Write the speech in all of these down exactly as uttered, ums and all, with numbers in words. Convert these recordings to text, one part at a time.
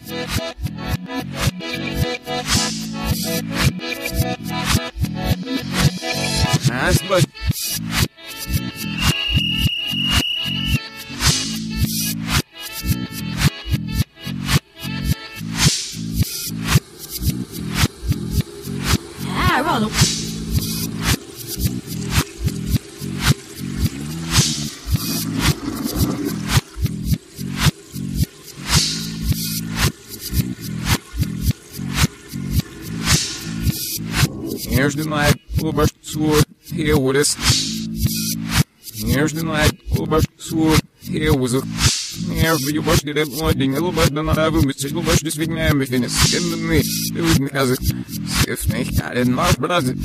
Nice, but I roll. Here's the night, over sword, here with us. Here's the night, over sword, here was a. Here for you watch the dead lighting, a little bit than I have a mistake, watch this big man within a skin to me. It was me as it. If nicht, I didn't laugh, but I did.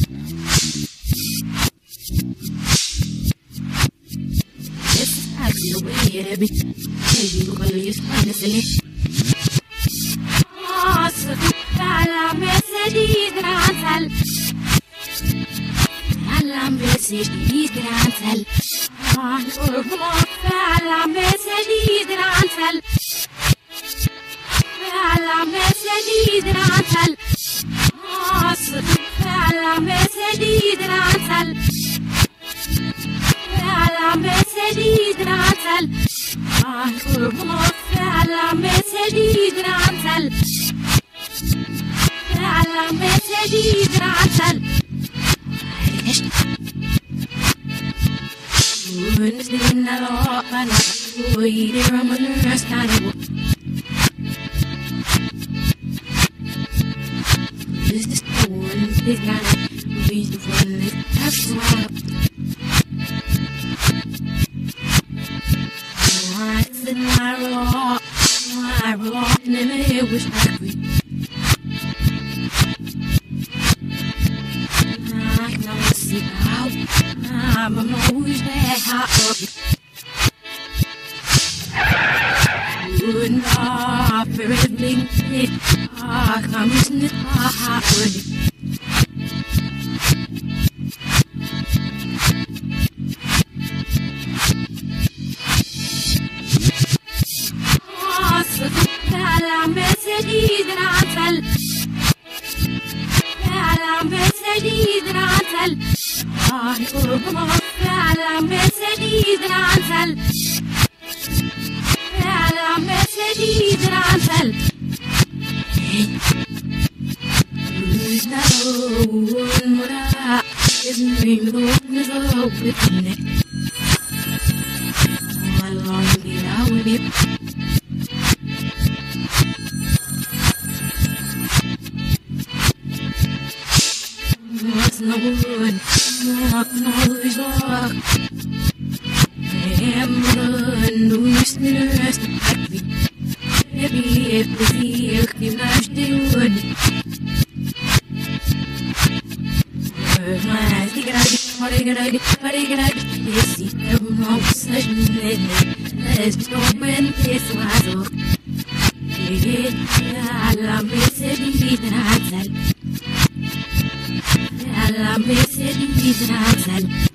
It's actually the way it be. Maybe you can use honestly. Ah, so la Mercedes Grantel. La Mercedes Grantel. Ah, la Mercedes Grantel. La Mercedes Grantel. Ah, so la Mercedes Grantel. La Mercedes Grantel. Ah, la Mercedes Grantel. La Mercedes Grantel. Wouldn't in the law, but not we did from a nurse kind of. This is the one, this kind of reason for this. That's why. I said, I rock, I rock, never it was happy. I can always see how I'm always that hot. Wouldn't offer everything it. Ah, come isn't it hot? Ah, so la Mercedes Grantel. La Mercedes Grantel. Ah, la Mercedes Grantel. La Mercedes Grantel. Who's now one more up? Isn't dream the one is open it. How long did I with it? What's no wood? Not no is lock. I'm run, do you still rest? Maybe if the sea can mash the wood. My eyes, they gotta get, what they gotta get, what they gotta get. They see them all such a minute. Let's just open this wide off. La Mercedes Grantel. La Mercedes Grantel.